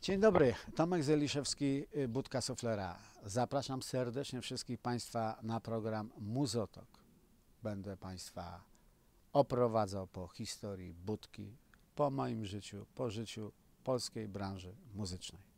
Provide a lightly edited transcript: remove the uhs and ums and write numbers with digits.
Dzień dobry, Tomek Zeliszewski, Budka Suflera. Zapraszam serdecznie wszystkich Państwa na program Muzotok. Będę Państwa oprowadzał po historii budki, po moim życiu, po życiu polskiej branży muzycznej.